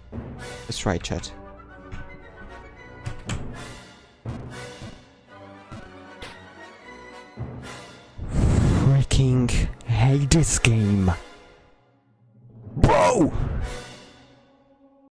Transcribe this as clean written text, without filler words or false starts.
Let's try, chat. Freaking hate this game. Bro!